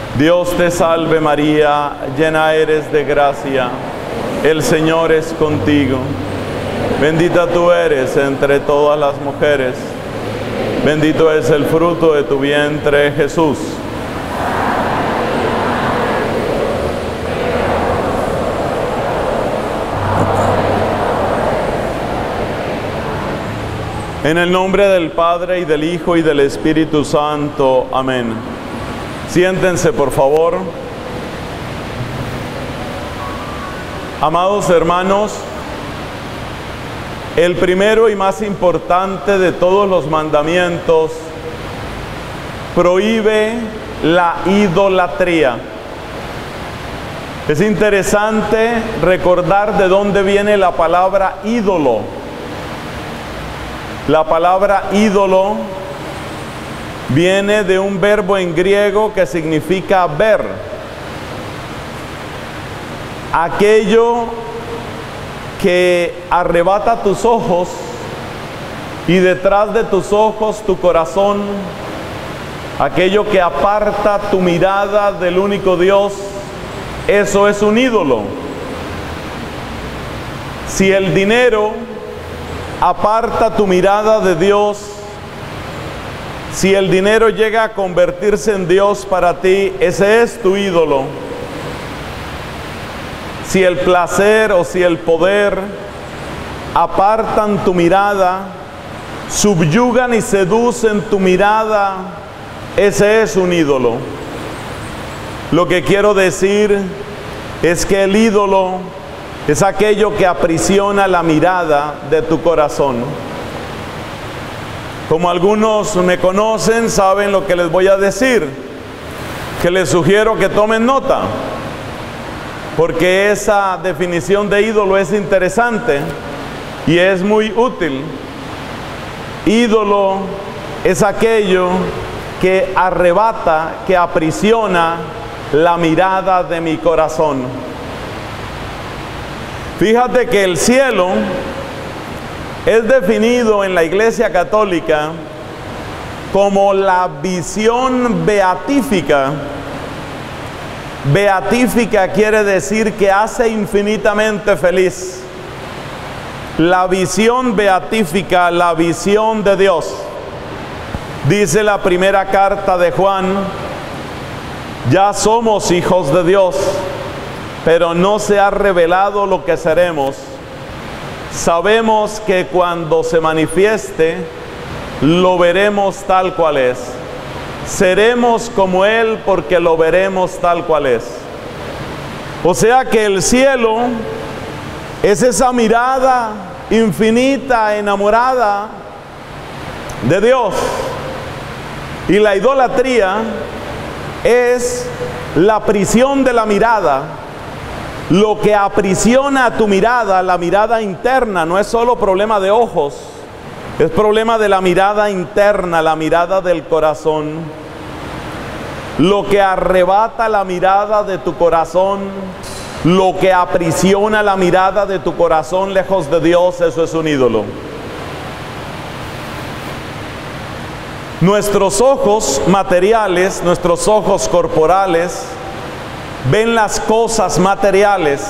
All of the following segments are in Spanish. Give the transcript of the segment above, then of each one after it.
Dios te salve María, llena eres de gracia, el Señor es contigo. Bendita tú eres entre todas las mujeres, bendito es el fruto de tu vientre, Jesús. En el nombre del Padre, y del Hijo, y del Espíritu Santo. Amén. Siéntense, por favor. Amados hermanos, el primero y más importante de todos los mandamientos prohíbe la idolatría. Es interesante recordar de dónde viene la palabra ídolo. La palabra ídolo viene de un verbo en griego que significa ver. Aquello que arrebata tus ojos y detrás de tus ojos tu corazón, aquello que aparta tu mirada del único Dios, eso es un ídolo. Si el dinero aparta tu mirada de Dios, si el dinero llega a convertirse en Dios para ti, ese es tu ídolo. Si el placer o si el poder apartan tu mirada, subyugan y seducen tu mirada, ese es un ídolo. Lo que quiero decir es que el ídolo es aquello que aprisiona la mirada de tu corazón. Como algunos me conocen, saben lo que les voy a decir, que les sugiero que tomen nota, porque esa definición de ídolo es interesante y es muy útil. Ídolo es aquello que arrebata, que aprisiona la mirada de mi corazón. Fíjate que el cielo es definido en la Iglesia Católica como la visión beatífica. Beatífica quiere decir que hace infinitamente feliz. La visión beatífica, la visión de Dios. Dice la primera carta de Juan: ya somos hijos de Dios, pero no se ha revelado lo que seremos. Sabemos que cuando se manifieste, lo veremos tal cual es. Seremos como Él porque lo veremos tal cual es. O sea que el cielo es esa mirada infinita, enamorada de Dios. Y la idolatría es la prisión de la mirada. Lo que aprisiona tu mirada, la mirada interna, no es solo problema de ojos, es problema de la mirada interna, la mirada del corazón. Lo que arrebata la mirada de tu corazón, lo que aprisiona la mirada de tu corazón lejos de Dios, eso es un ídolo. Nuestros ojos materiales, nuestros ojos corporales, ven las cosas materiales,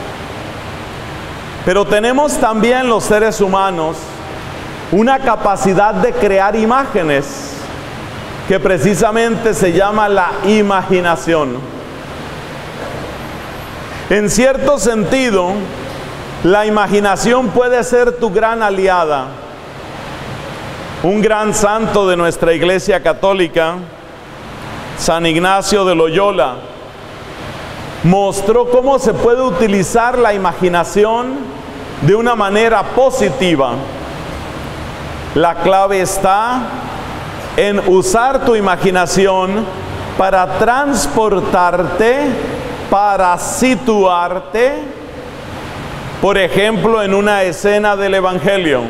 pero tenemos también los seres humanos una capacidad de crear imágenes que precisamente se llama la imaginación. En cierto sentido, la imaginación puede ser tu gran aliada. Un gran santo de nuestra Iglesia Católica, San Ignacio de Loyola, mostró cómo se puede utilizar la imaginación de una manera positiva. La clave está en usar tu imaginación para transportarte, para situarte, por ejemplo, en una escena del Evangelio.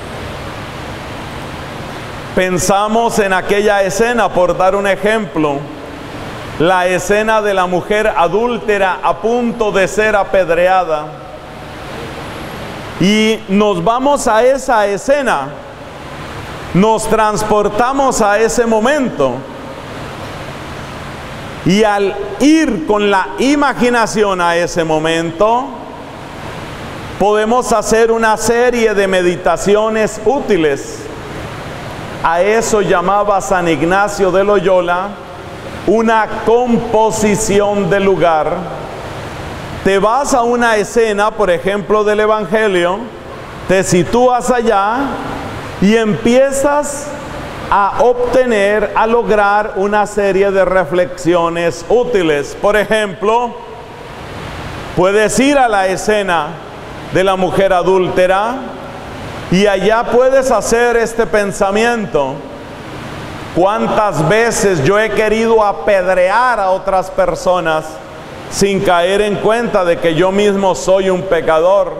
Pensamos en aquella escena, por dar un ejemplo, la escena de la mujer adúltera a punto de ser apedreada. Y nos vamos a esa escena, nos transportamos a ese momento. Y al ir con la imaginación a ese momento, podemos hacer una serie de meditaciones útiles. A eso llamaba San Ignacio de Loyola una composición del lugar. Te vas a una escena, por ejemplo, del Evangelio, te sitúas allá y empiezas a obtener, a lograr una serie de reflexiones útiles. Por ejemplo, puedes ir a la escena de la mujer adúltera y allá puedes hacer este pensamiento: ¿cuántas veces yo he querido apedrear a otras personas sin caer en cuenta de que yo mismo soy un pecador?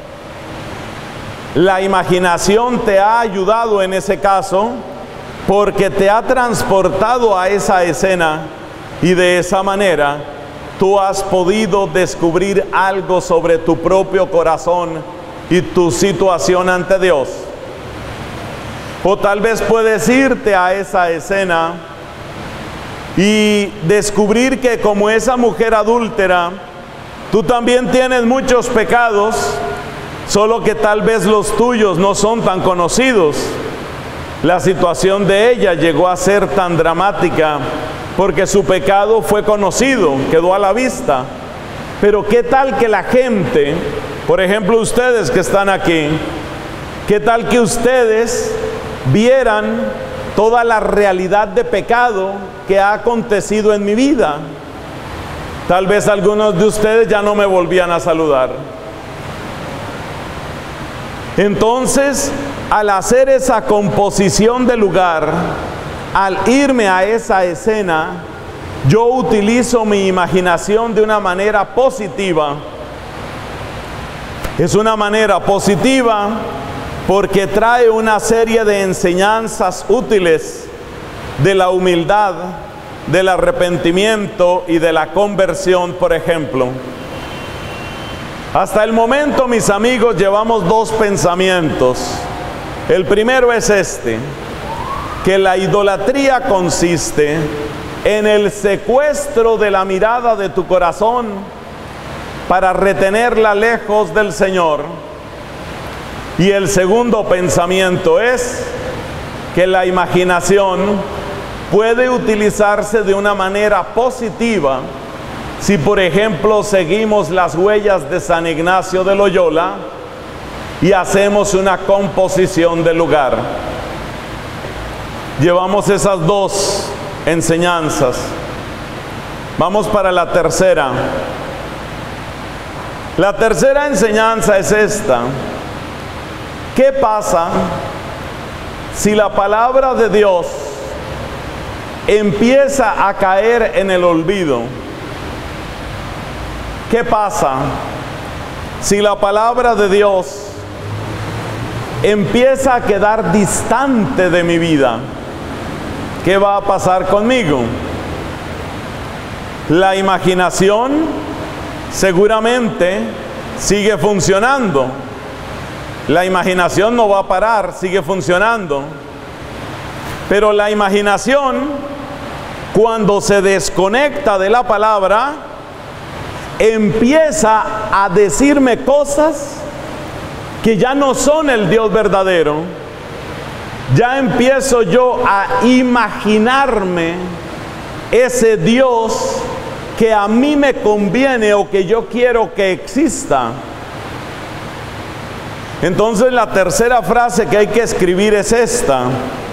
La imaginación te ha ayudado en ese caso, porque te ha transportado a esa escena y de esa manera tú has podido descubrir algo sobre tu propio corazón y tu situación ante Dios. O tal vez puedes irte a esa escena y descubrir que, como esa mujer adúltera, tú también tienes muchos pecados, solo que tal vez los tuyos no son tan conocidos. La situación de ella llegó a ser tan dramática porque su pecado fue conocido, quedó a la vista. Pero ¿qué tal que la gente, por ejemplo ustedes que están aquí, qué tal que ustedes vieran toda la realidad de pecado que ha acontecido en mi vida? Tal vez algunos de ustedes ya no me volvían a saludar. Entonces, al hacer esa composición del lugar, al irme a esa escena, yo utilizo mi imaginación de una manera positiva. Es una manera positiva porque trae una serie de enseñanzas útiles de la humildad, del arrepentimiento y de la conversión, por ejemplo. Hasta el momento, mis amigos, llevamos dos pensamientos. El primero es este: que la idolatría consiste en el secuestro de la mirada de tu corazón para retenerla lejos del Señor. Y el segundo pensamiento es que la imaginación puede utilizarse de una manera positiva si, por ejemplo, seguimos las huellas de San Ignacio de Loyola y hacemos una composición del lugar. Llevamos esas dos enseñanzas. Vamos para la tercera. La tercera enseñanza es esta: ¿qué pasa si la palabra de Dios empieza a caer en el olvido? ¿Qué pasa si la palabra de Dios empieza a quedar distante de mi vida? ¿Qué va a pasar conmigo? La imaginación seguramente sigue funcionando. La imaginación no va a parar, sigue funcionando. Pero la imaginación, cuando se desconecta de la palabra, empieza a decirme cosas que ya no son el Dios verdadero. Ya empiezo yo a imaginarme ese Dios que a mí me conviene o que yo quiero que exista. Entonces, la tercera frase que hay que escribir es esta: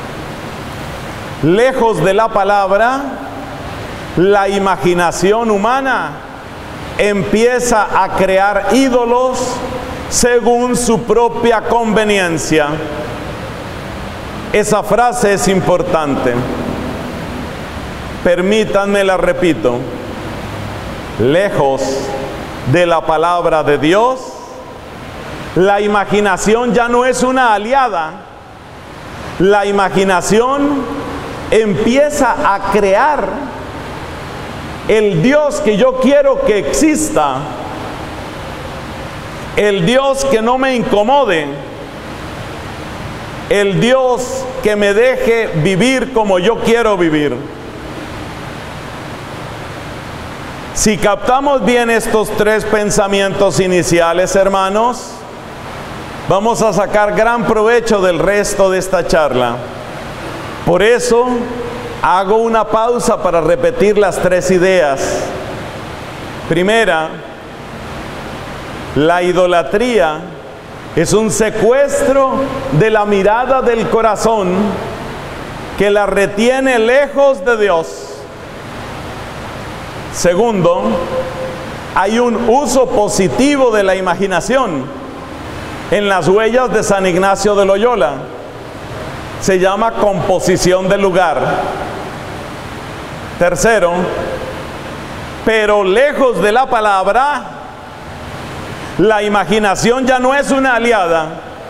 lejos de la palabra, la imaginación humana empieza a crear ídolos según su propia conveniencia. Esa frase es importante. Permítanme la repito: lejos de la palabra de Dios, la imaginación ya no es una aliada. La imaginación empieza a crear el Dios que yo quiero que exista, el Dios que no me incomode, el Dios que me deje vivir como yo quiero vivir. Si captamos bien estos tres pensamientos iniciales, hermanos, vamos a sacar gran provecho del resto de esta charla. Por eso, hago una pausa para repetir las tres ideas. Primera, la idolatría es un secuestro de la mirada del corazón que la retiene lejos de Dios. Segundo, hay un uso positivo de la imaginación en las huellas de San Ignacio de Loyola. Se llama composición del lugar. Tercero, pero lejos de la palabra, la imaginación ya no es una aliada,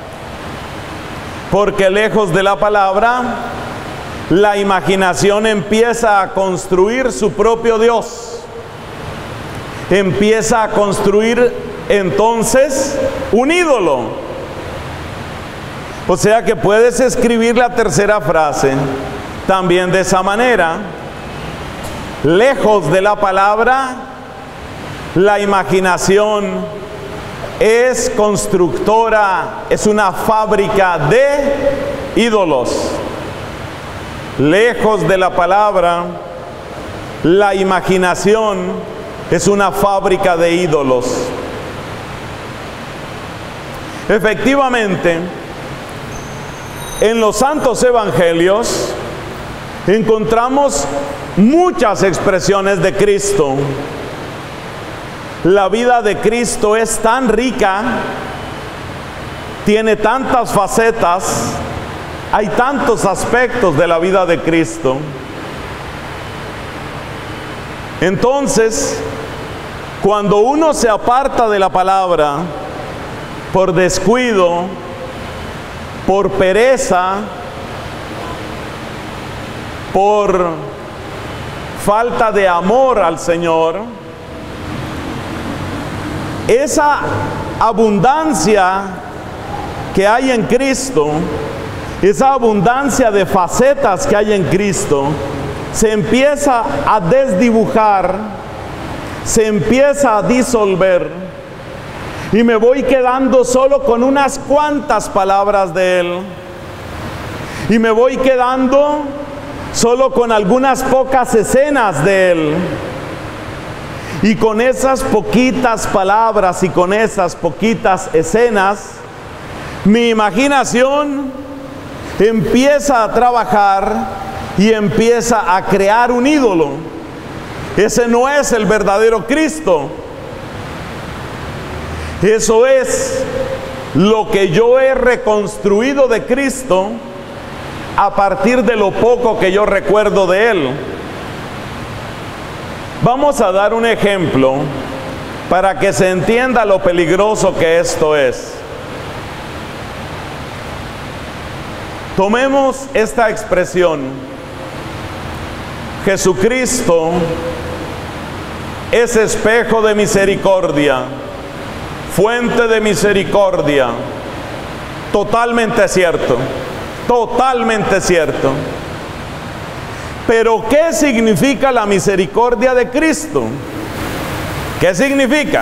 porque lejos de la palabra, la imaginación empieza a construir su propio Dios. Empieza a construir entonces un ídolo. O sea que puedes escribir la tercera frase también de esa manera. Lejos de la palabra, la imaginación es constructora, es una fábrica de ídolos. Lejos de la palabra, la imaginación es una fábrica de ídolos. Efectivamente, en los santos evangelios encontramos muchas expresiones de Cristo. La vida de Cristo es tan rica, tiene tantas facetas, hay tantos aspectos de la vida de Cristo. Entonces, cuando uno se aparta de la palabra por descuido, por pereza, por falta de amor al Señor, esa abundancia que hay en Cristo, esa abundancia de facetas que hay en Cristo, se empieza a desdibujar, se empieza a disolver, y me voy quedando solo con unas cuantas palabras de Él, y me voy quedando solo con algunas pocas escenas de Él. Y con esas poquitas palabras y con esas poquitas escenas, mi imaginación empieza a trabajar y empieza a crear un ídolo. Ese no es el verdadero Cristo. Eso es lo que yo he reconstruido de Cristo a partir de lo poco que yo recuerdo de Él. Vamos a dar un ejemplo para que se entienda lo peligroso que esto es. Tomemos esta expresión: Jesucristo es espejo de misericordia, fuente de misericordia. Totalmente cierto, totalmente cierto. Pero ¿qué significa la misericordia de Cristo? ¿Qué significa?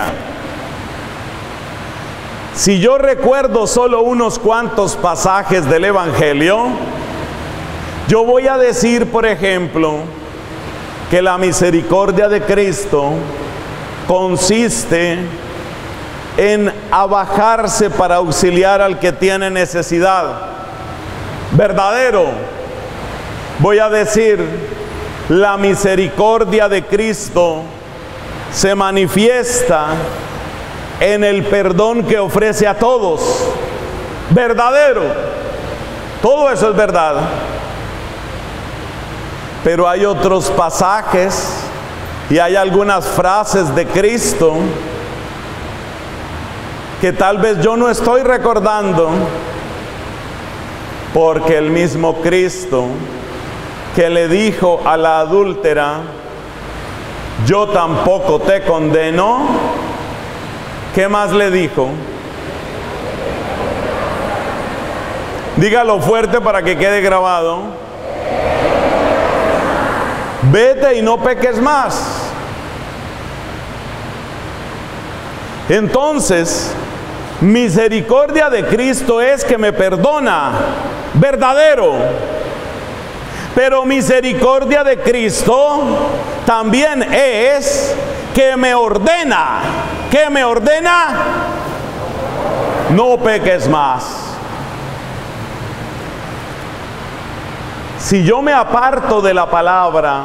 Si yo recuerdo solo unos cuantos pasajes del Evangelio, yo voy a decir, por ejemplo, que la misericordia de Cristo consiste en abajarse para auxiliar al que tiene necesidad. Verdadero. Voy a decir, la misericordia de Cristo se manifiesta en el perdón que ofrece a todos. Verdadero. Todo eso es verdad. Pero hay otros pasajes y hay algunas frases de Cristo que tal vez yo no estoy recordando, porque el mismo Cristo que le dijo a la adúltera, yo tampoco te condeno, ¿qué más le dijo? Dígalo fuerte para que quede grabado. Vete y no peques más. Entonces, misericordia de Cristo es que me perdona, verdadero. Pero misericordia de Cristo también es que me ordena. ¿Qué me ordena? No peques más. Si yo me aparto de la palabra,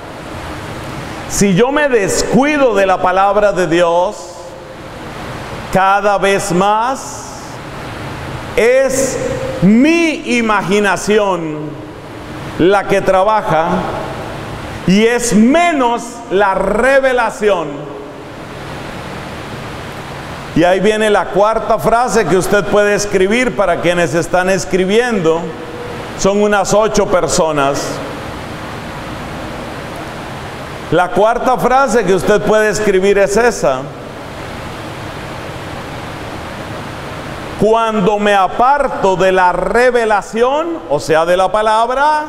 si yo me descuido de la palabra de Dios, cada vez más es mi imaginación la que trabaja y es menos la revelación. Y ahí viene la cuarta frase que usted puede escribir para quienes están escribiendo. Son unas 8 personas. La cuarta frase que usted puede escribir es esa: cuando me aparto de la revelación, o sea, de la palabra,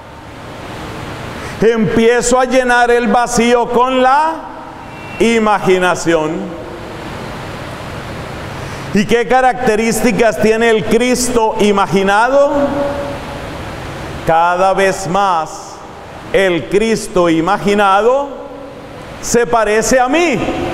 empiezo a llenar el vacío con la imaginación. ¿Y qué características tiene el Cristo imaginado? Cada vez más el Cristo imaginado se parece a mí.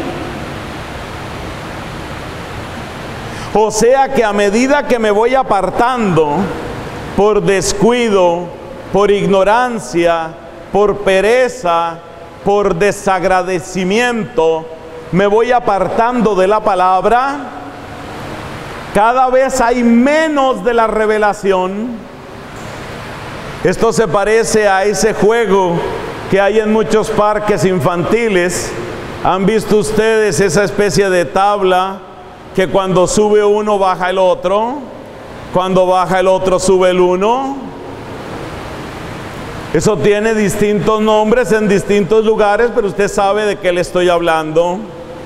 O sea que a medida que me voy apartando por descuido, por ignorancia, por pereza, por desagradecimiento, me voy apartando de la palabra, cada vez hay menos de la revelación. Esto se parece a ese juego que hay en muchos parques infantiles. ¿Han visto ustedes esa especie de tabla que cuando sube uno baja el otro, cuando baja el otro sube el uno? Eso tiene distintos nombres en distintos lugares, pero usted sabe de qué le estoy hablando.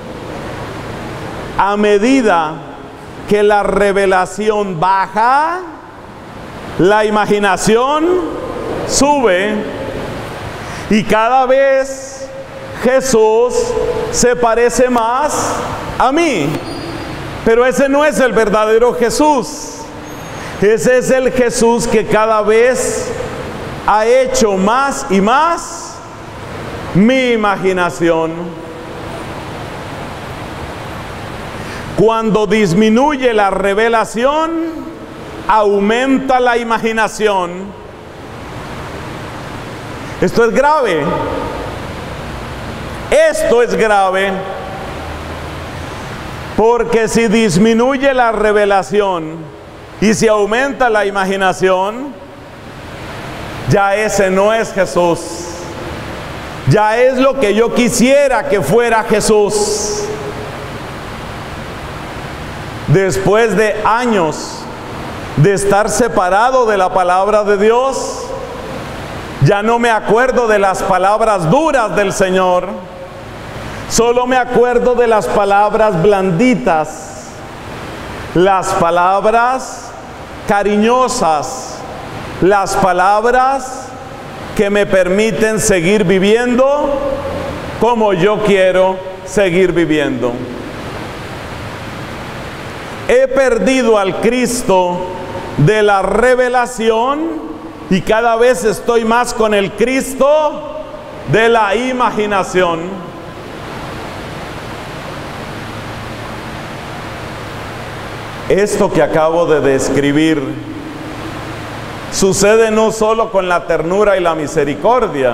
A medida que la revelación baja, la imaginación sube, y cada vez Jesús se parece más a mí. Pero ese no es el verdadero Jesús. Ese es el Jesús que cada vez ha hecho más y más mi imaginación. Cuando disminuye la revelación, aumenta la imaginación. Esto es grave. Esto es grave. Porque si disminuye la revelación y si aumenta la imaginación, ya ese no es Jesús. Ya es lo que yo quisiera que fuera Jesús. Después de años de estar separado de la palabra de Dios, ya no me acuerdo de las palabras duras del Señor. Solo me acuerdo de las palabras blanditas, las palabras cariñosas, las palabras que me permiten seguir viviendo como yo quiero seguir viviendo. He perdido al Cristo de la revelación y cada vez estoy más con el Cristo de la imaginación. Esto que acabo de describir sucede no solo con la ternura y la misericordia.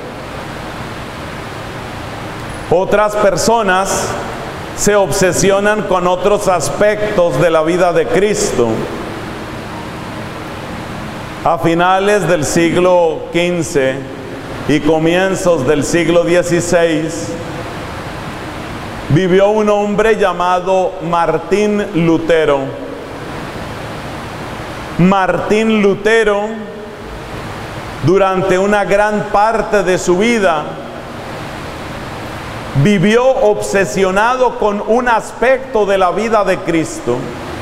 Otras personas se obsesionan con otros aspectos de la vida de Cristo. A finales del siglo XV y comienzos del siglo XVI, vivió un hombre llamado Martín Lutero. Martín Lutero, durante una gran parte de su vida, vivió obsesionado con un aspecto de la vida de Cristo.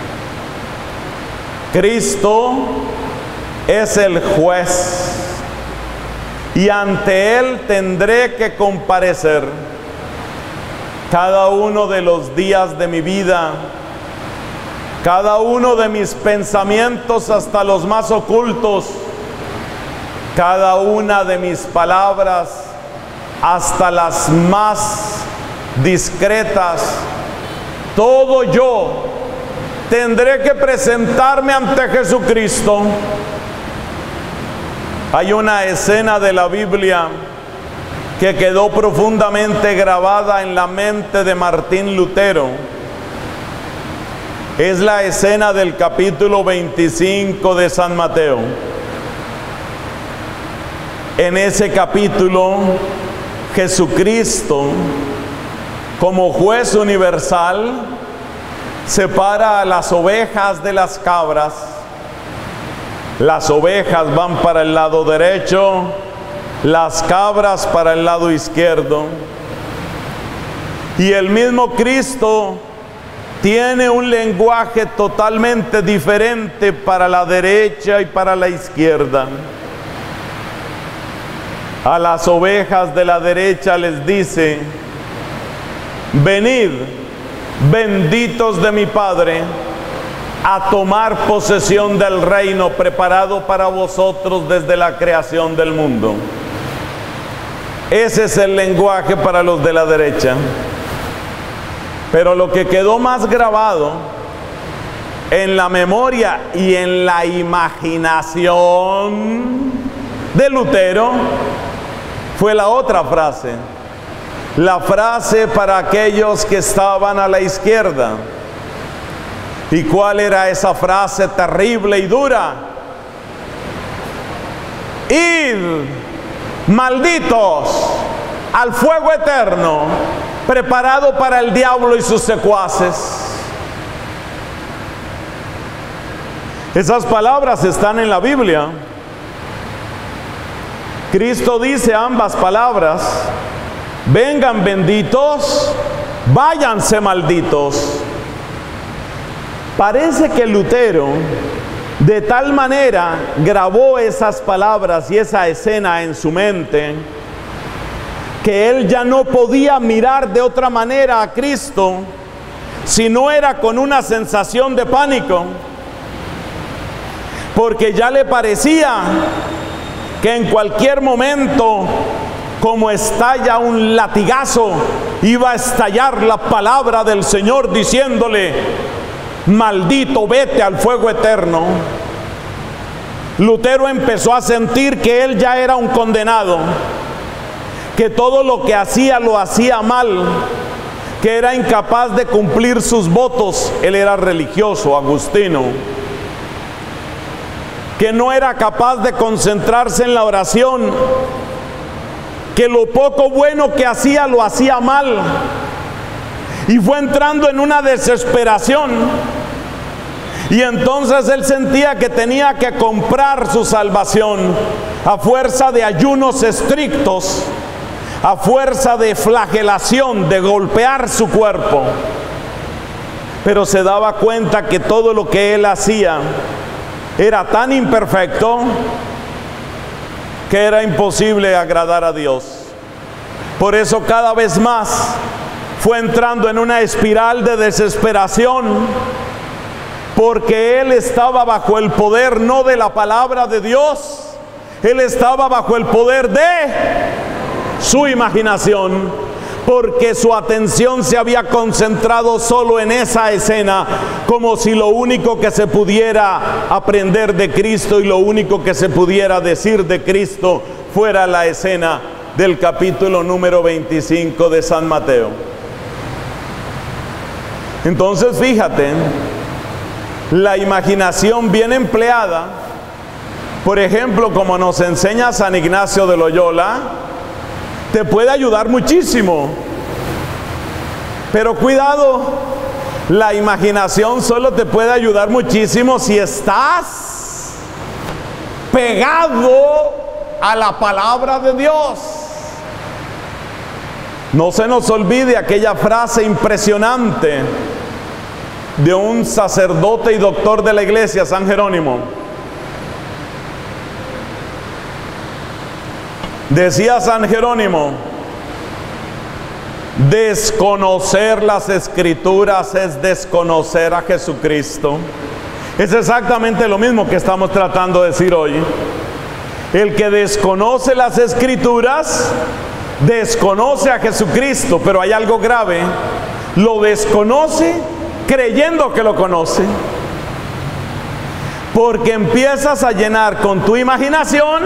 Cristo es el juez y ante Él tendré que comparecer. cada uno de los días de mi vida, cada uno de mis pensamientos hasta los más ocultos, cada una de mis palabras hasta las más discretas, todo yo tendré que presentarme ante Jesucristo. Hay una escena de la Biblia que quedó profundamente grabada en la mente de Martín Lutero. Es la escena del capítulo 25 de San Mateo. En ese capítulo, Jesucristo, como juez universal, separa a las ovejas de las cabras. Las ovejas van para el lado derecho, las cabras para el lado izquierdo. Y el mismo Cristo tiene un lenguaje totalmente diferente para la derecha y para la izquierda. A las ovejas de la derecha les dice: venid, benditos de mi Padre, a tomar posesión del reino preparado para vosotros desde la creación del mundo. Ese es el lenguaje para los de la derecha. Pero lo que quedó más grabado en la memoria y en la imaginación de Lutero fue la otra frase. La frase para aquellos que estaban a la izquierda. ¿Y cuál era esa frase terrible y dura? Id, malditos, al fuego eterno, preparado para el diablo y sus secuaces. Esas palabras están en la Biblia. Cristo dice ambas palabras: vengan benditos, váyanse malditos. Parece que Lutero de tal manera grabó esas palabras y esa escena en su mente, que él ya no podía mirar de otra manera a Cristo si no era con una sensación de pánico, porque ya le parecía que en cualquier momento, como estalla un latigazo, iba a estallar la palabra del Señor diciéndole: maldito, vete al fuego eterno. Lutero empezó a sentir que él ya era un condenado, que todo lo que hacía lo hacía mal, que era incapaz de cumplir sus votos. Él era religioso, agustino, que no era capaz de concentrarse en la oración, que lo poco bueno que hacía lo hacía mal, y fue entrando en una desesperación. Y entonces él sentía que tenía que comprar su salvación a fuerza de ayunos estrictos, a fuerza de flagelación, de golpear su cuerpo. Pero se daba cuenta que todo lo que él hacía era tan imperfecto que era imposible agradar a Dios. Por eso cada vez más fue entrando en una espiral de desesperación, porque él estaba bajo el poder no de la palabra de Dios, él estaba bajo el poder de su imaginación, porque su atención se había concentrado solo en esa escena, como si lo único que se pudiera aprender de Cristo y lo único que se pudiera decir de Cristo fuera la escena del capítulo número 25 de San Mateo. Entonces fíjate, la imaginación bien empleada, por ejemplo, como nos enseña San Ignacio de Loyola, te puede ayudar muchísimo. Pero cuidado, la imaginación solo te puede ayudar muchísimo si estás pegado a la palabra de Dios. No se nos olvide aquella frase impresionante de un sacerdote y doctor de la iglesia, San Jerónimo. Decía San Jerónimo: Desconocer las Escrituras es desconocer a Jesucristo. Es exactamente lo mismo que estamos tratando de decir hoy. El que desconoce las Escrituras, desconoce a Jesucristo, pero hay algo grave. Lo desconoce creyendo que lo conoce. Porque empiezas a llenar con tu imaginación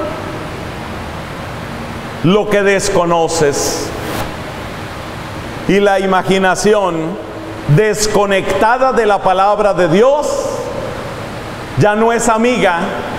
lo que desconoces. Y la imaginación desconectada de la palabra de Dios ya no es amiga,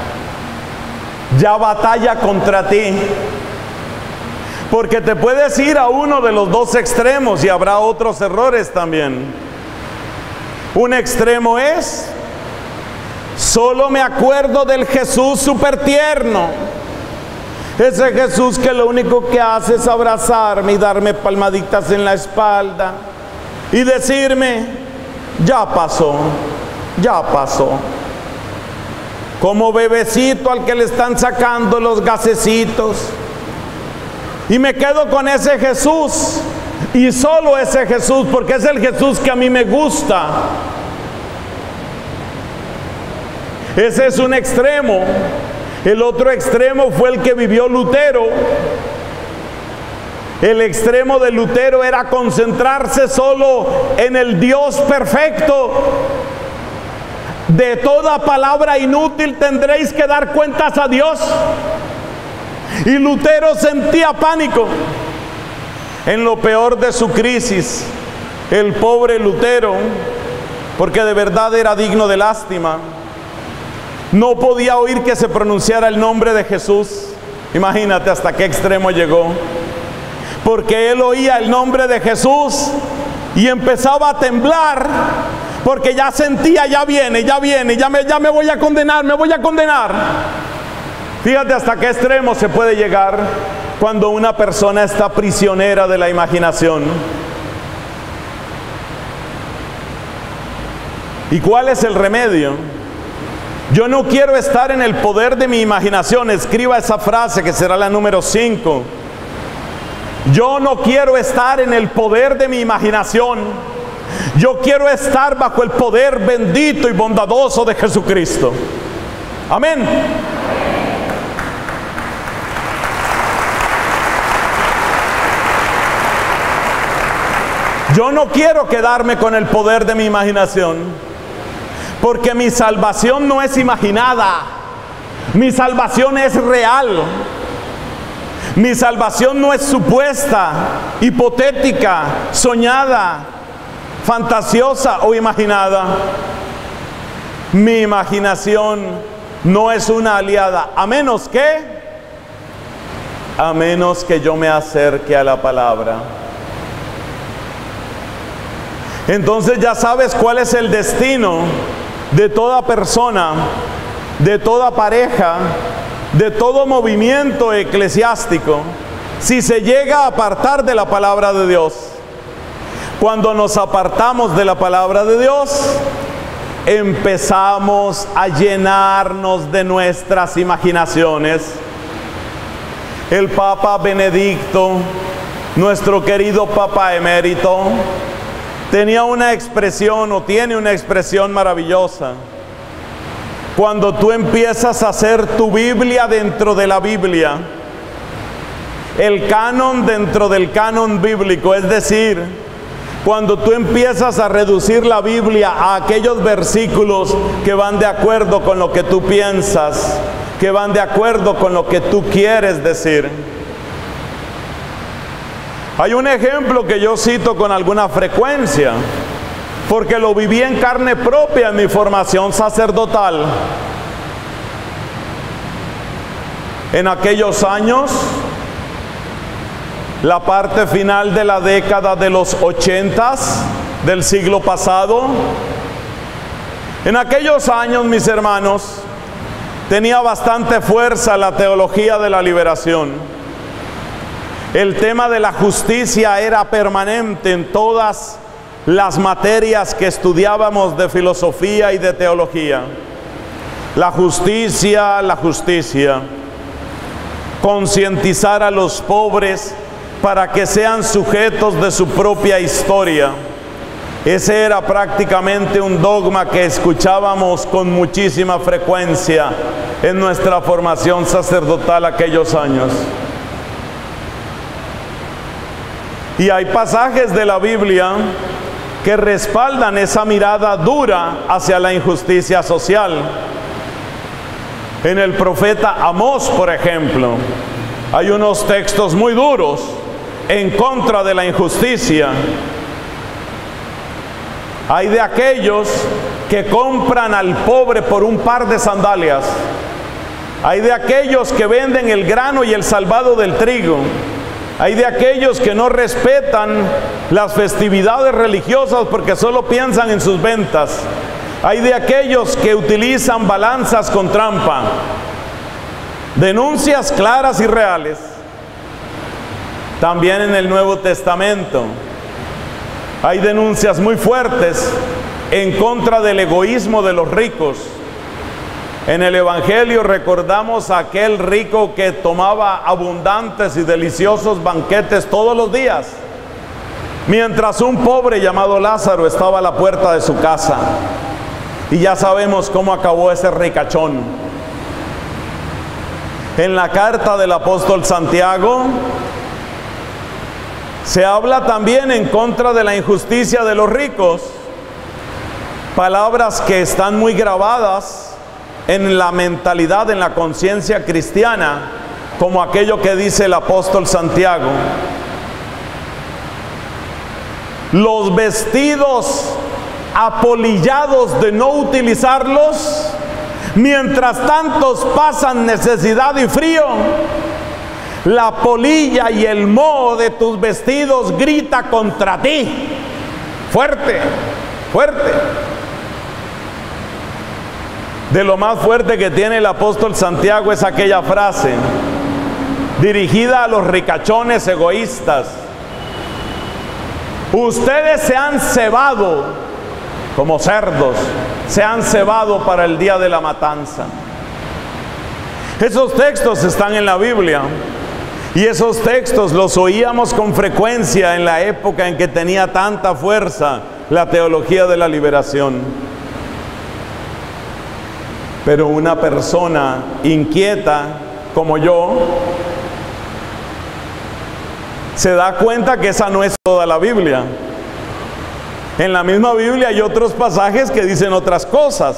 ya batalla contra ti. Porque te puedes ir a uno de los dos extremos y habrá otros errores también. Un extremo es: solo me acuerdo del Jesús súper tierno. Ese Jesús que lo único que hace es abrazarme y darme palmaditas en la espalda y decirme, ya pasó, ya pasó. Como bebecito al que le están sacando los gasecitos. Y me quedo con ese Jesús, y solo ese Jesús, porque es el Jesús que a mí me gusta. Ese es un extremo. El otro extremo fue el que vivió Lutero. El extremo de Lutero era concentrarse solo en el Dios perfecto. De toda palabra inútil tendréis que dar cuentas a Dios. Y Lutero sentía pánico. En lo peor de su crisis, el pobre Lutero, porque de verdad era digno de lástima, no podía oír que se pronunciara el nombre de Jesús. Imagínate hasta qué extremo llegó. Porque él oía el nombre de Jesús y empezaba a temblar, porque ya sentía, ya viene, ya me voy a condenar, me voy a condenar. Fíjate hasta qué extremo se puede llegar cuando una persona está prisionera de la imaginación. ¿Y cuál es el remedio? Yo no quiero estar en el poder de mi imaginación. Escriba esa frase que será la número 5. Yo no quiero estar en el poder de mi imaginación. Yo quiero estar bajo el poder bendito y bondadoso de Jesucristo. Amén. Yo no quiero quedarme con el poder de mi imaginación. Porque mi salvación no es imaginada. Mi salvación es real. Mi salvación no es supuesta, hipotética, soñada, fantasiosa o imaginada. Mi imaginación no es una aliada, a menos que yo me acerque a la palabra. Entonces ya sabes cuál es el destino de toda persona, de toda pareja, de todo movimiento eclesiástico, si se llega a apartar de la palabra de Dios. Cuando nos apartamos de la palabra de Dios, empezamos a llenarnos de nuestras imaginaciones. El Papa Benedicto, nuestro querido Papa emérito, tenía una expresión, o tiene una expresión maravillosa. Cuando tú empiezas a hacer tu Biblia dentro de la Biblia, el canon dentro del canon bíblico, es decir, cuando tú empiezas a reducir la Biblia a aquellos versículos que van de acuerdo con lo que tú piensas, que van de acuerdo con lo que tú quieres decir. Hay un ejemplo que yo cito con alguna frecuencia, porque lo viví en carne propia en mi formación sacerdotal. En aquellos años, la parte final de la década de los 80s del siglo pasado, en aquellos años, mis hermanos, tenía bastante fuerza la teología de la liberación. El tema de la justicia era permanente en todas las materias que estudiábamos de filosofía y de teología. La justicia, la justicia. Concientizar a los pobres para que sean sujetos de su propia historia. Ese era prácticamente un dogma que escuchábamos con muchísima frecuencia en nuestra formación sacerdotal aquellos años. Y hay pasajes de la Biblia que respaldan esa mirada dura hacia la injusticia social. En el profeta Amós, por ejemplo, hay unos textos muy duros en contra de la injusticia. Hay de aquellos que compran al pobre por un par de sandalias. Hay de aquellos que venden el grano y el salvado del trigo. Hay de aquellos que no respetan las festividades religiosas porque solo piensan en sus ventas. Hay de aquellos que utilizan balanzas con trampa. Denuncias claras y reales. También en el Nuevo Testamento hay denuncias muy fuertes en contra del egoísmo de los ricos. En el Evangelio recordamos a aquel rico que tomaba abundantes y deliciosos banquetes todos los días, mientras un pobre llamado Lázaro estaba a la puerta de su casa. Y ya sabemos cómo acabó ese ricachón. En la carta del apóstol Santiago se habla también en contra de la injusticia de los ricos. Palabras que están muy grabadas en la mentalidad, en la conciencia cristiana, como aquello que dice el apóstol Santiago: los vestidos apolillados de no utilizarlos, mientras tantos pasan necesidad y frío. La polilla y el moho de tus vestidos grita contra ti. Fuerte, fuerte. De lo más fuerte que tiene el apóstol Santiago es aquella frase dirigida a los ricachones egoístas: ustedes se han cebado como cerdos, se han cebado para el día de la matanza. Esos textos están en la Biblia. Y esos textos los oíamos con frecuencia en la época en que tenía tanta fuerza la teología de la liberación. Pero una persona inquieta como yo se da cuenta que esa no es toda la Biblia. En la misma Biblia hay otros pasajes que dicen otras cosas.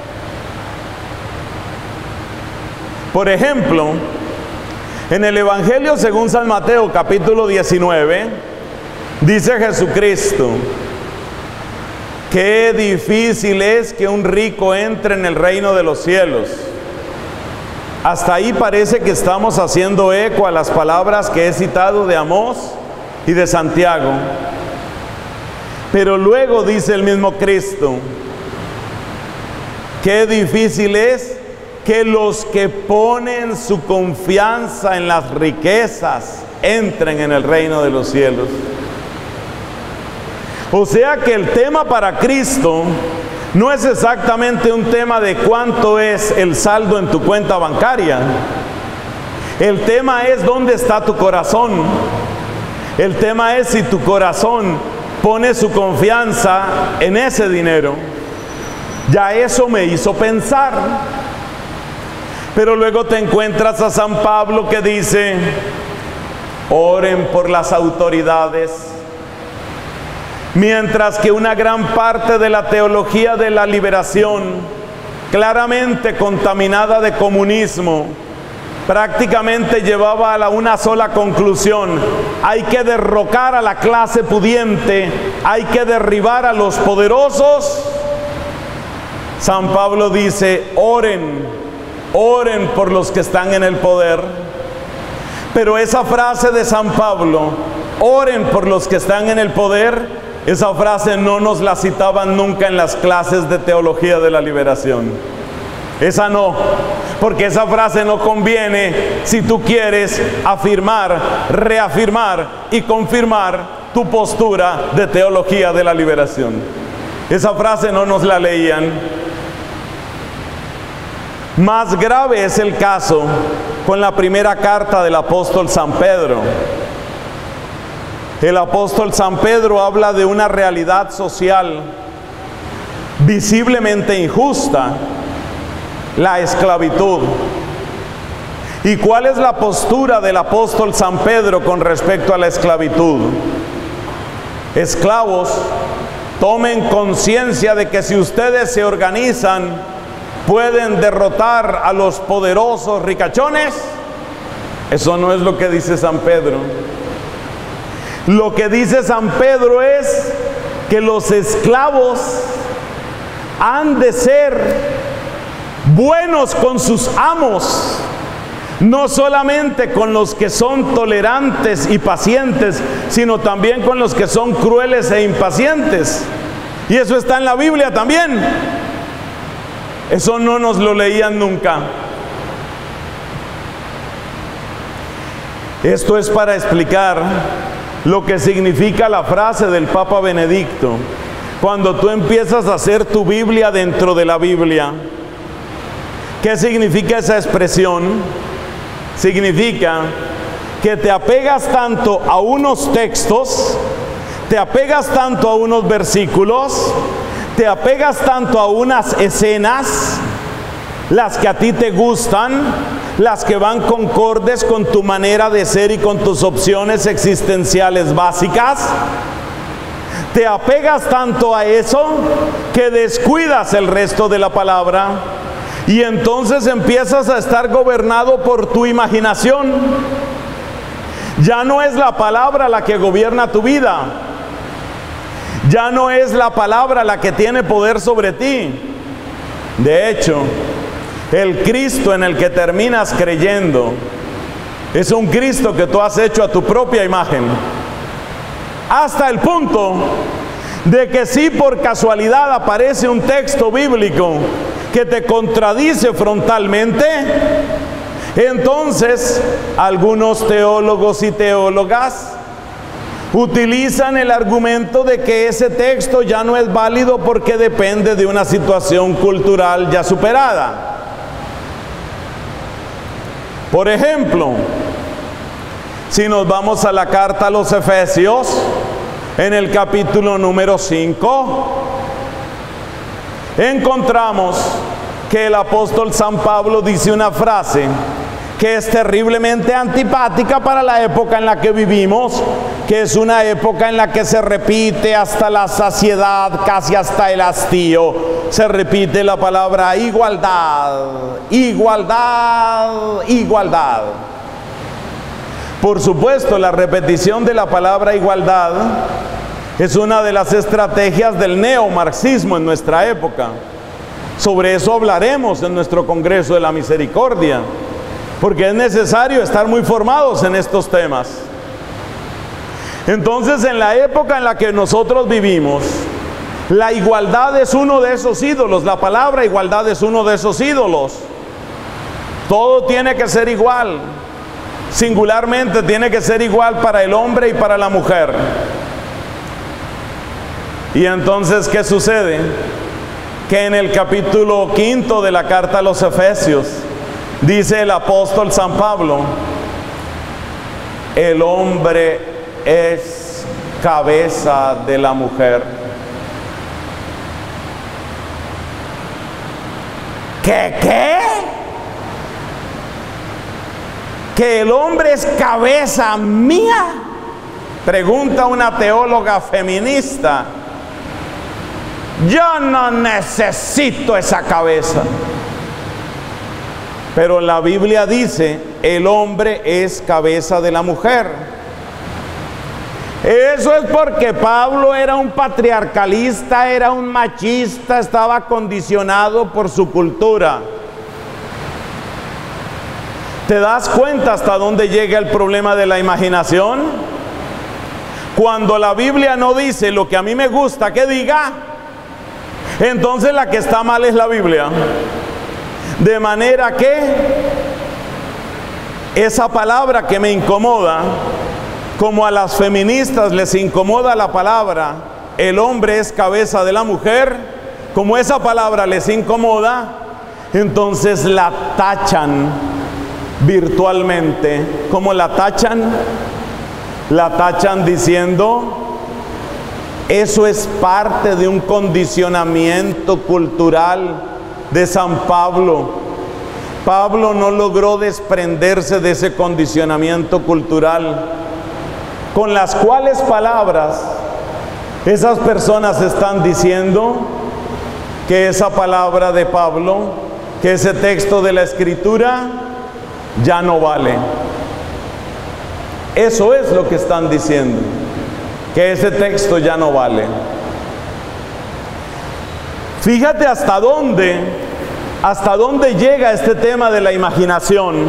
Por ejemplo, en el Evangelio según San Mateo capítulo 19, dice Jesucristo: qué difícil es que un rico entre en el reino de los cielos. Hasta ahí parece que estamos haciendo eco a las palabras que he citado de Amós y de Santiago. Pero luego dice el mismo Cristo: qué difícil es que los que ponen su confianza en las riquezas entren en el reino de los cielos. O sea que el tema para Cristo no es exactamente un tema de cuánto es el saldo en tu cuenta bancaria. El tema es dónde está tu corazón. El tema es si tu corazón pone su confianza en ese dinero. Ya eso me hizo pensar. Pero luego te encuentras a San Pablo que dice: oren por las autoridades. Mientras que una gran parte de la teología de la liberación, claramente contaminada de comunismo, prácticamente llevaba a una sola conclusión: hay que derrocar a la clase pudiente, hay que derribar a los poderosos. San Pablo dice: oren por los que están en el poder. Pero esa frase de San Pablo, oren por los que están en el poder, esa frase no nos la citaban nunca en las clases de teología de la liberación. Esa no, porque esa frase no conviene si tú quieres afirmar, reafirmar y confirmar tu postura de teología de la liberación. Esa frase no nos la leían. Más grave es el caso con la primera carta del apóstol San Pedro. El apóstol San Pedro habla de una realidad social visiblemente injusta, la esclavitud. ¿Y cuál es la postura del apóstol San Pedro con respecto a la esclavitud? Esclavos, tomen conciencia de que si ustedes se organizan, pueden derrotar a los poderosos ricachones. Eso no es lo que dice San Pedro. Lo que dice San Pedro es que los esclavos han de ser buenos con sus amos, no solamente con los que son tolerantes y pacientes, sino también con los que son crueles e impacientes. Y eso está en la Biblia también. Eso no nos lo leían nunca. Esto es para explicar lo que significa la frase del Papa Benedicto. Cuando tú empiezas a hacer tu Biblia dentro de la Biblia, ¿qué significa esa expresión? Significa que te apegas tanto a unos textos, te apegas tanto a unos versículos, te apegas tanto a unas escenas, las que a ti te gustan, las que van concordes con tu manera de ser y con tus opciones existenciales básicas. Te apegas tanto a eso que descuidas el resto de la palabra, y entonces empiezas a estar gobernado por tu imaginación. Ya no es la palabra la que gobierna tu vida. Ya no es la palabra la que tiene poder sobre ti. De hecho, el Cristo en el que terminas creyendo es un Cristo que tú has hecho a tu propia imagen. Hasta el punto de que si por casualidad aparece un texto bíblico que te contradice frontalmente, entonces algunos teólogos y teólogas utilizan el argumento de que ese texto ya no es válido porque depende de una situación cultural ya superada. Por ejemplo, si nos vamos a la carta a los Efesios, en el capítulo número 5, encontramos que el apóstol San Pablo dice una frase que es terriblemente antipática para la época en la que vivimos, que es una época en la que se repite hasta la saciedad, casi hasta el hastío. Se repite la palabra igualdad, igualdad, igualdad. Por supuesto, la repetición de la palabra igualdad es una de las estrategias del neomarxismo en nuestra época. Sobre eso hablaremos en nuestro Congreso de la Misericordia, porque es necesario estar muy formados en estos temas. Entonces, en la época en la que nosotros vivimos, la igualdad es uno de esos ídolos. La palabra igualdad es uno de esos ídolos. Todo tiene que ser igual. Singularmente tiene que ser igual para el hombre y para la mujer. Y entonces, ¿qué sucede? Que en el capítulo 5 de la carta a los Efesios dice el apóstol San Pablo: el hombre es cabeza de la mujer. ¿Qué? ¿Que el hombre es cabeza mía? Pregunta una teóloga feminista. Yo no necesito esa cabeza. Pero la Biblia dice: el hombre es cabeza de la mujer. Eso es porque Pablo era un patriarcalista, era un machista, estaba condicionado por su cultura. ¿Te das cuenta hasta dónde llega el problema de la imaginación? Cuando la Biblia no dice lo que a mí me gusta que diga, entonces la que está mal es la Biblia. De manera que esa palabra que me incomoda, como a las feministas les incomoda la palabra el hombre es cabeza de la mujer, como esa palabra les incomoda, entonces la tachan virtualmente. ¿Cómo la tachan? la tachan diciendo, eso es parte de un condicionamiento cultural de San Pablo. Pablo no logró desprenderse de ese condicionamiento cultural. Con las cuales palabras esas personas están diciendo que esa palabra de Pablo, que ese texto de la Escritura ya no vale. Eso es lo que están diciendo, que ese texto ya no vale. Fíjate hasta dónde llega este tema de la imaginación.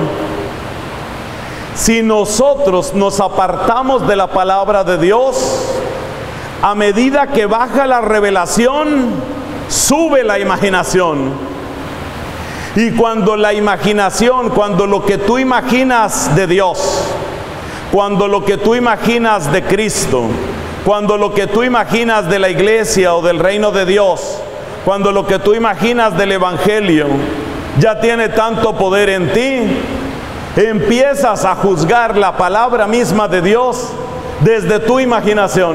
Si nosotros nos apartamos de la palabra de Dios, a medida que baja la revelación, sube la imaginación. Y cuando la imaginación, cuando lo que tú imaginas de Dios, cuando lo que tú imaginas de Cristo, cuando lo que tú imaginas de la iglesia o del reino de Dios, cuando lo que tú imaginas del evangelio ya tiene tanto poder en ti, empiezas a juzgar la palabra misma de Dios desde tu imaginación.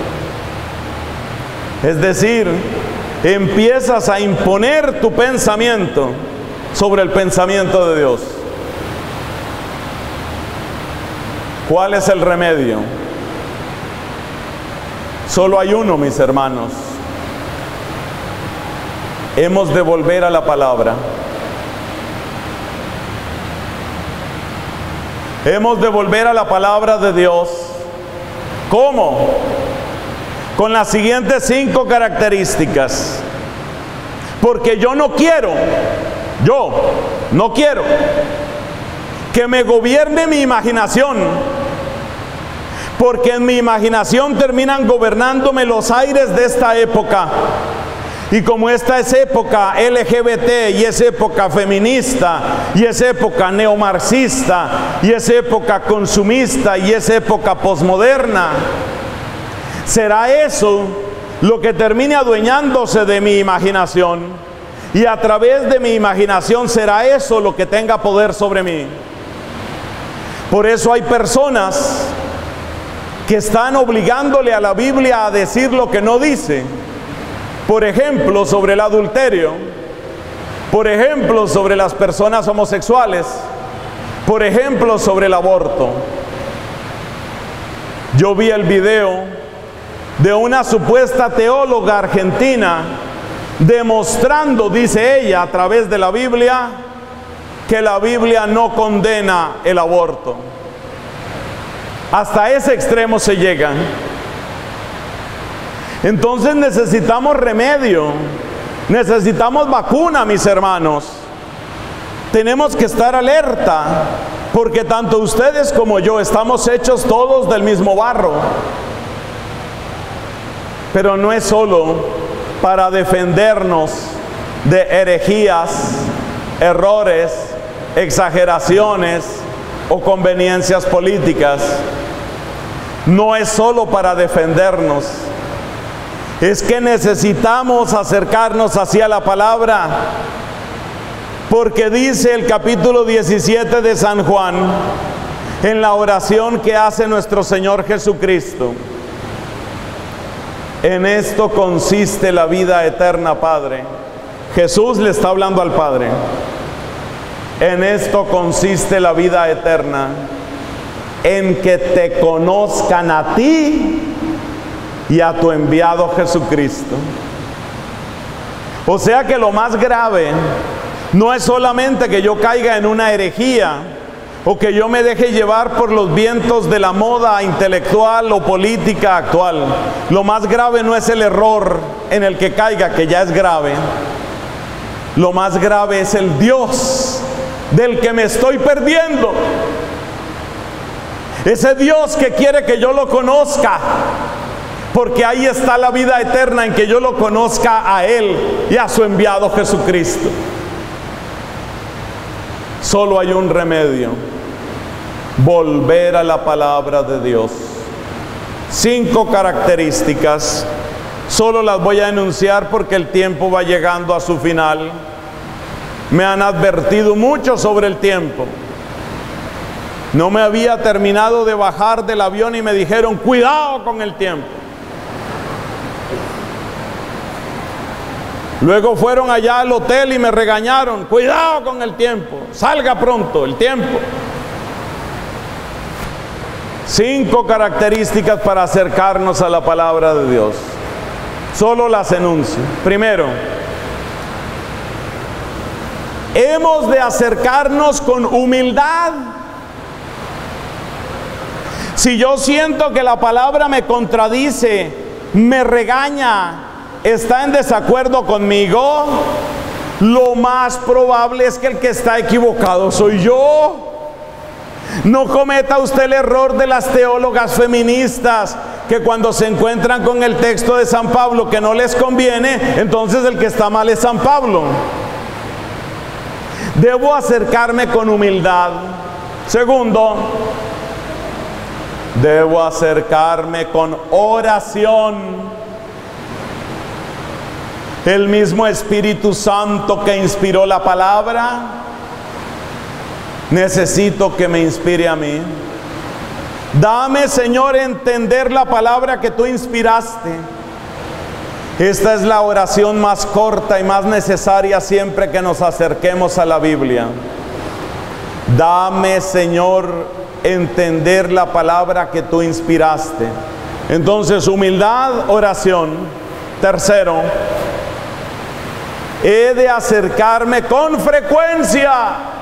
Es decir, empiezas a imponer tu pensamiento sobre el pensamiento de Dios. ¿Cuál es el remedio? Solo hay uno, mis hermanos. Hemos de volver a la palabra. Hemos de volver a la palabra de Dios. ¿Cómo? Con las siguientes 5 características. Porque yo no quiero que me gobierne mi imaginación, porque en mi imaginación terminan gobernándome los aires de esta época. Y como esta es época LGBT, y es época feminista, y es época neomarxista, y es época consumista, y es época posmoderna, será eso lo que termine adueñándose de mi imaginación, y a través de mi imaginación será eso lo que tenga poder sobre mí. Por eso hay personas que están obligándole a la Biblia a decir lo que no dice. Por ejemplo, sobre el adulterio. Por ejemplo, sobre las personas homosexuales. Por ejemplo, sobre el aborto. Yo vi el video de una supuesta teóloga argentina demostrando, dice ella, a través de la Biblia, que la Biblia no condena el aborto. Hasta ese extremo se llegan. Entonces necesitamos remedio, necesitamos vacuna, mis hermanos. Tenemos que estar alerta, porque tanto ustedes como yo estamos hechos todos del mismo barro. Pero no es solo para defendernos de herejías, errores, exageraciones o conveniencias políticas. No es solo para defendernos. Es que necesitamos acercarnos hacia la palabra, porque dice el capítulo 17 de San Juan, en la oración que hace nuestro Señor Jesucristo: en esto consiste la vida eterna, Padre. Jesús le está hablando al Padre. En esto consiste la vida eterna, en que te conozcan a ti y a tu enviado Jesucristo. O sea que lo más grave no es solamente que yo caiga en una herejía o que yo me deje llevar por los vientos de la moda intelectual o política actual. Lo más grave no es el error en el que caiga, que ya es grave. Lo más grave es el Dios del que me estoy perdiendo. Ese Dios que quiere que yo lo conozca, porque ahí está la vida eterna, en que yo lo conozca a Él y a su enviado Jesucristo. Solo hay un remedio: volver a la palabra de Dios. 5 características, solo las voy a enunciar porque el tiempo va llegando a su final. Me han advertido mucho sobre el tiempo. No me había terminado de bajar del avión y me dijeron, cuidado con el tiempo. Luego fueron allá al hotel y me regañaron, cuidado con el tiempo, salga pronto el tiempo. 5 características para acercarnos a la palabra de Dios. Solo las enuncio. Primero, hemos de acercarnos con humildad. Si yo siento que la palabra me contradice, me regaña, está en desacuerdo conmigo, lo más probable es que el que está equivocado soy yo. No cometa usted el error de las teólogas feministas que cuando se encuentran con el texto de San Pablo que no les conviene, entonces el que está mal es San Pablo. Debo acercarme con humildad. Segundo, debo acercarme con oración. El mismo Espíritu Santo que inspiró la palabra, necesito que me inspire a mí. Dame, Señor, entender la palabra que tú inspiraste. Esta es la oración más corta y más necesaria siempre que nos acerquemos a la Biblia. Dame, Señor, entender la palabra que tú inspiraste. Entonces, humildad, oración. Tercero, he de acercarme con frecuencia.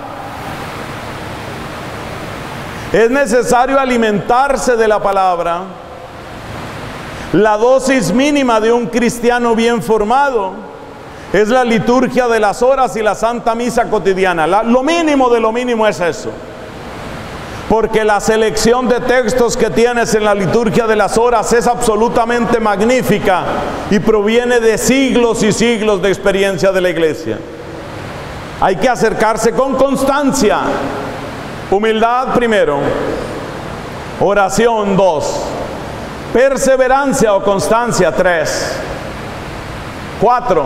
Es necesario alimentarse de la palabra. La dosis mínima de un cristiano bien formado es la liturgia de las horas y la Santa Misa cotidiana. Lo mínimo de lo mínimo es eso. Porque la selección de textos que tienes en la liturgia de las horas es absolutamente magnífica y proviene de siglos y siglos de experiencia de la iglesia. Hay que acercarse con constancia. Humildad primero, oración 2, perseverancia o constancia 3, 4,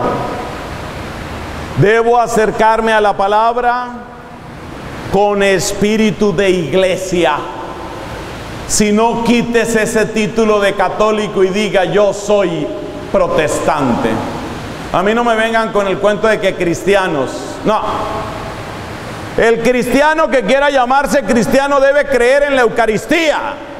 debo acercarme a la palabra con espíritu de iglesia. Si no, quites ese título de católico y diga yo soy protestante. A mí no me vengan con el cuento de que cristianos, no. El cristiano que quiera llamarse cristiano debe creer en la Eucaristía.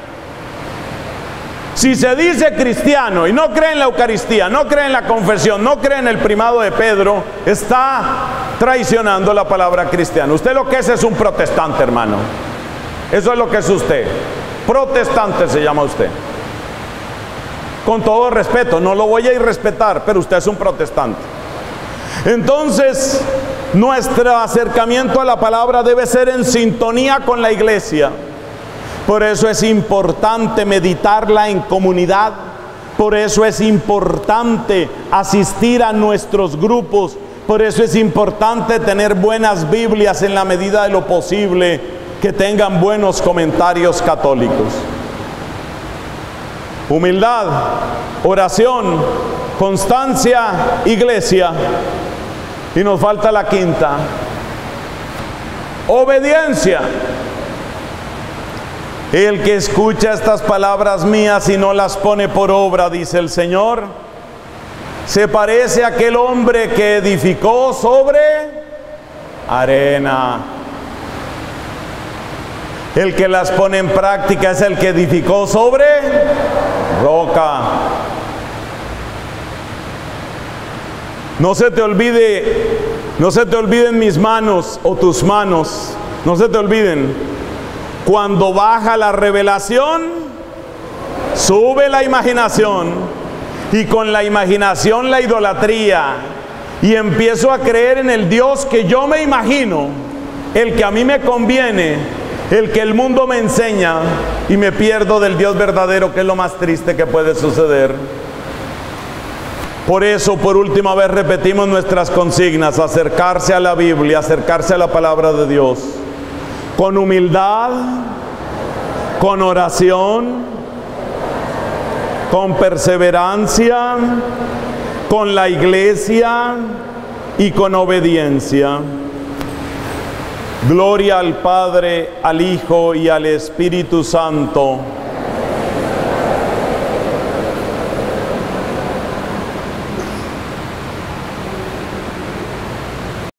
Si se dice cristiano y no cree en la Eucaristía, no cree en la confesión, no cree en el primado de Pedro, está traicionando la palabra cristiano. Usted lo que es un protestante, hermano. Eso es lo que es usted. Protestante se llama usted. Con todo respeto, no lo voy a irrespetar, pero usted es un protestante. Entonces, nuestro acercamiento a la palabra debe ser en sintonía con la iglesia. Por eso es importante meditarla en comunidad. Por eso es importante asistir a nuestros grupos. Por eso es importante tener buenas Biblias en la medida de lo posible, que tengan buenos comentarios católicos. Humildad, oración, constancia, iglesia. Y nos falta la quinta, obediencia. El que escucha estas palabras mías y no las pone por obra, dice el Señor, se parece a aquel hombre que edificó sobre arena. El que las pone en práctica es el que edificó sobre roca. No se te olviden mis manos o tus manos, no se te olviden. Cuando baja la revelación, sube la imaginación, y con la imaginación la idolatría, y empiezo a creer en el Dios que yo me imagino, el que a mí me conviene, el que el mundo me enseña, y me pierdo del Dios verdadero, que es lo más triste que puede suceder. Por eso, por última vez, repetimos nuestras consignas: acercarse a la Biblia, acercarse a la palabra de Dios, con humildad, con oración, con perseverancia, con la iglesia y con obediencia. Gloria al Padre, al Hijo y al Espíritu Santo.